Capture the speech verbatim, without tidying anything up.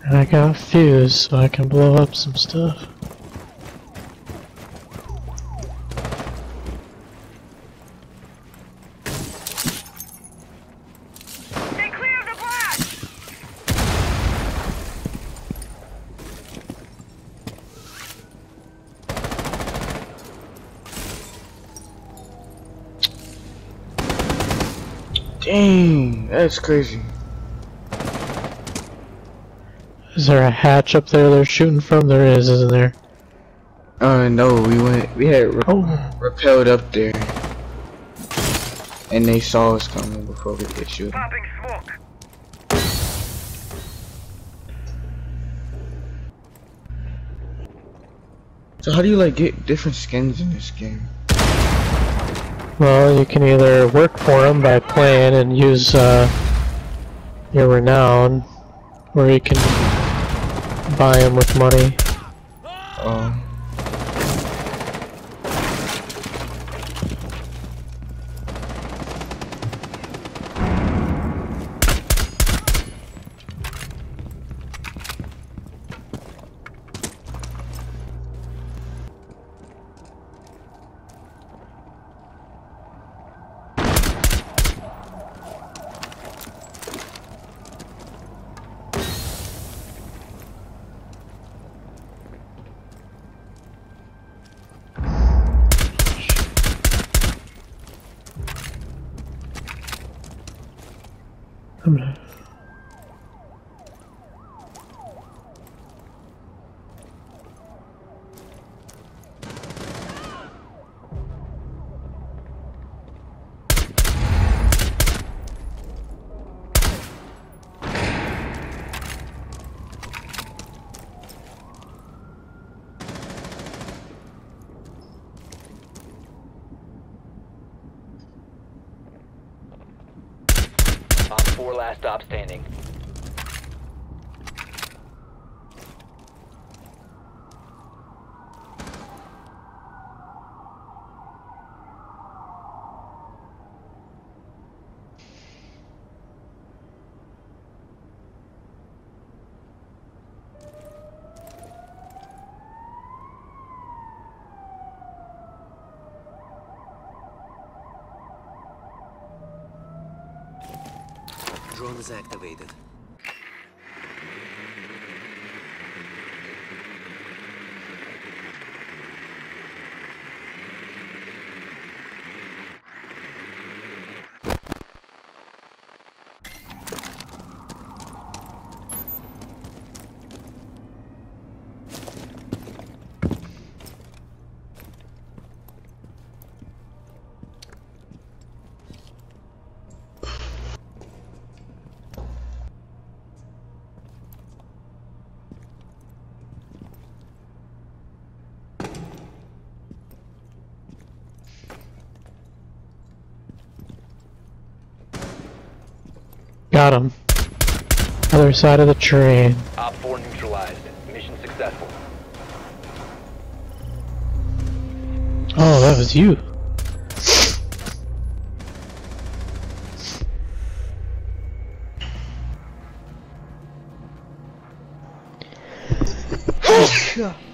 And I got a fuse so I can blow up some stuff. Stay clear of the blast! Dang, that's crazy. Is there a hatch up there they're shooting from? There is, isn't there? Uh, no, we went, we had re Oh. repelled up there. And they saw us coming before we could shoot. Popping smoke. So how do you like get different skins in this game? Well, you can either work for them by playing and use uh, your renown, or you can buy them with money. Um. I'm gonna... On four, last stop standing. Drone is activated. Got him. Other side of the train. Op four neutralized. Mission successful. Oh, that was you. Yeah.